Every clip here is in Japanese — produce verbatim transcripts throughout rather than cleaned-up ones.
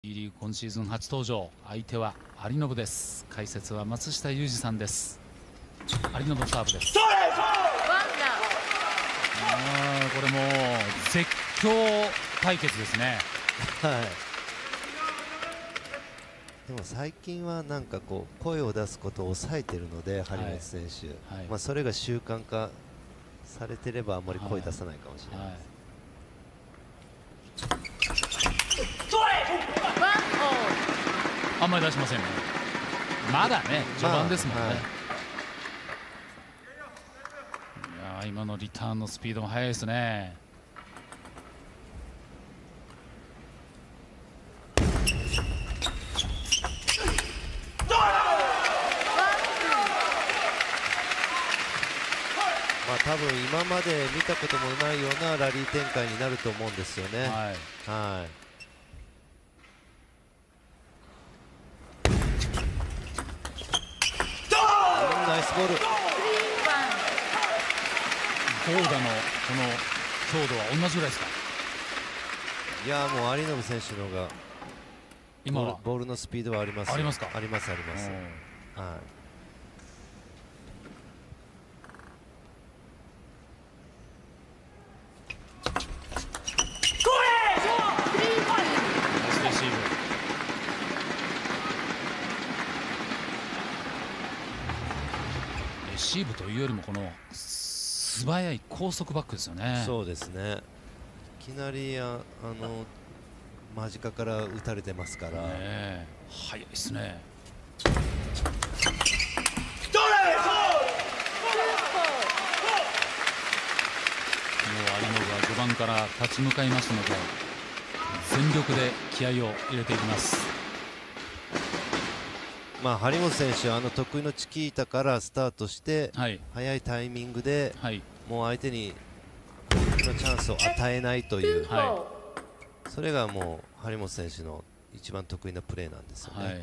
リーグ今シーズン初登場、相手は有延です。解説は松下裕二さんです。有延のサーブです。あこれも絶叫対決ですね。 はい、でも最近はなんかこう声を出すことを抑えているので、張本選手、はいはい、まあそれが習慣化されてればあんまり声出さないかもしれないです。 あんまり出しませんね。まだね序盤ですもんね。まあはい、いや今のリターンのスピードも速いですね。 まあ多分今まで見たこともないようなラリー展開になると思うんですよね。はい、はいナイスボール。 ゴーダのこの強度は同じぐらいですか。 いやもう有延選手の方が今はボールのスピードはあります。 ありますか。 ありますあります。はい。 レシーブというよりもこの素早い高速バックですよね。 そうですね。いきなりああの間近から打たれてますから、 ね、速いですね。もう有延は序盤から立ち向かいますので全力で気合を入れていきます。 まあ張本選手、あの得意のチキータからスタートして、はい、早いタイミングで、はい、もう相手にのチャンスを与えないという、はい、それがもう張本選手の一番得意なプレーなんですよね。はい、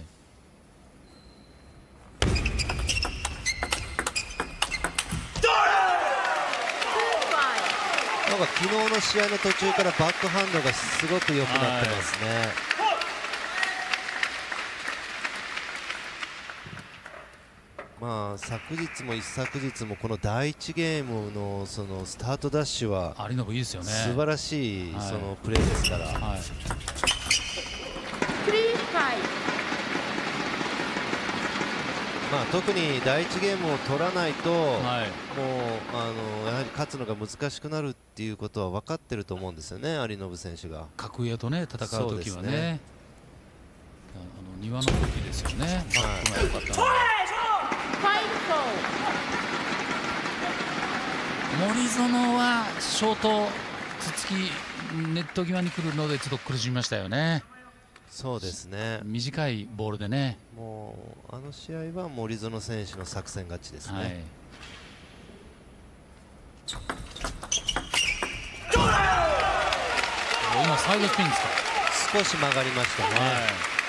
なんか昨日の試合の途中からバックハンドがすごく良くなってますね。はい、まあ昨日も一昨日もこのだいいちゲームのそのスタートダッシュは有延いいですよね。 素晴らしいそのプレーですから。はい、まあ特にだいいちゲームを取らないと、はい、もうあのやはり勝つのが難しくなるっていうことは分かってると思うんですよね、有延選手が。 格上とね戦う時はね、あの庭の時ですよね。バックが良かったので。森園はショートつつきネット際に来るのでちょっと苦しみましたよね。 そうですね。 短いボールでね。 もうあの試合は森園選手の作戦勝ちですね。はい、 今サイドスピンですか。 少し曲がりましたね。はい、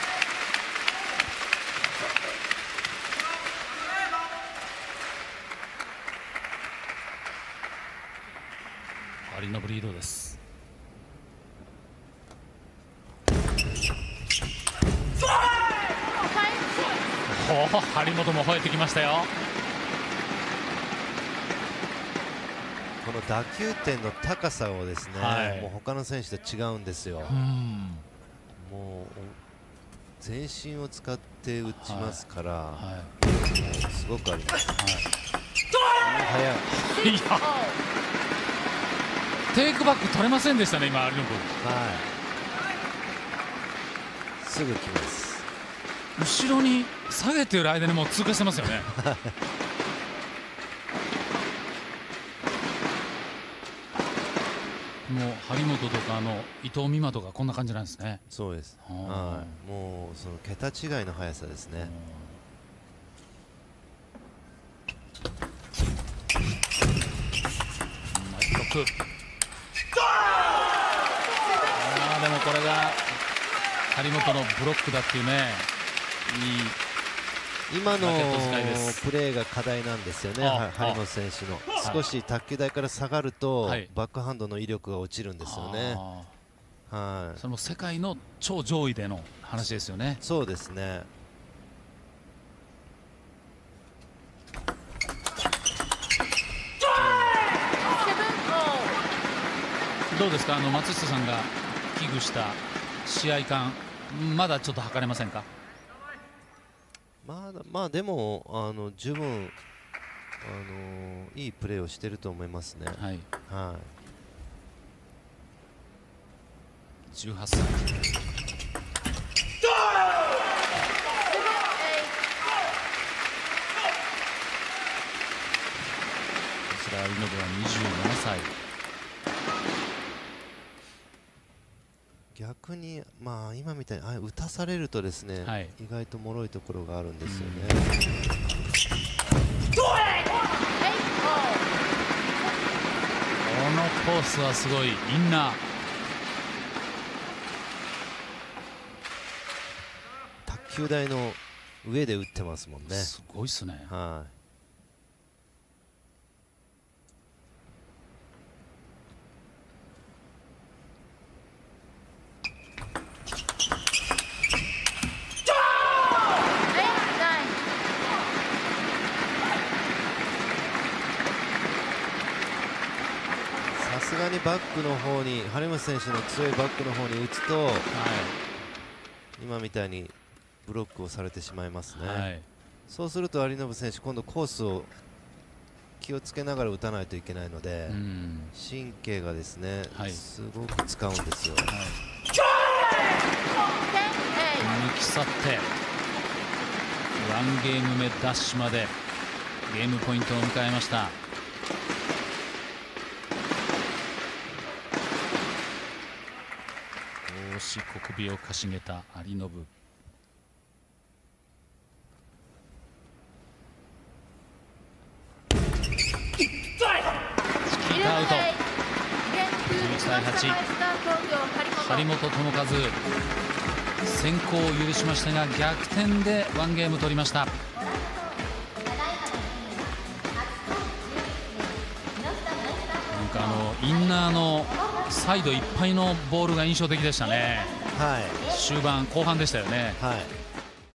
有延リードです。張本も吠えてきましたよ。 この打球点の高さをですね、はい、もう他の選手と違うんですよ。うんもう全身を使って打ちますから、はいはい、すごくあります。はい、速い。いやテイクバック取れませんでしたね今有延。はい 、すぐ来ます。 後ろに下げている間にもう通過してますよね。もう張本とかあの伊藤美誠とかこんな感じなんですね。 そうです。はい、もうその桁違いの速さですね。 ナイスブロック。ああでもこれが張本のブロックだっていうね。いい今のプレーが課題なんですよね、張本選手の。少し卓球台から下がるとバックハンドの威力が落ちるんですよね。 はい、 それも世界の超上位での話ですよね。 そうですね。 どうですか、あの松下さんが危惧した試合感、まだちょっと測れませんか。 まだまあでもあの十分あのいいプレーをしていると思いますね。 はい、 はい、 じゅうはっさい。こちらアリノブはにじゅうななさい。 逆にまあ今みたいにあ打たされるとですね、 はい、 意外と脆いところがあるんですよね。 このコースはすごい。インナー卓球台の上で打ってますもんね。 すごいっすね。 はい、さすがにバックの方に張本選手の強いバックの方に打つと、はい、今みたいにブロックをされてしまいますね。はい、そうすると有延選手今度コースを気をつけながら打たないといけないので、神経がですね、はい、すごく使うんですよ。はい、 抜き去ってワンゲーム目ダッシュまでゲームポイントを迎えました。少し小首をかしげた有延。アウト。じゅういちたいはち。張本智和先行を許しましたが逆転でワンゲーム取りました。なんかあのインナーのサイドいっぱいのボールが印象的でしたね。 はい、 終盤後半でしたよね。 はい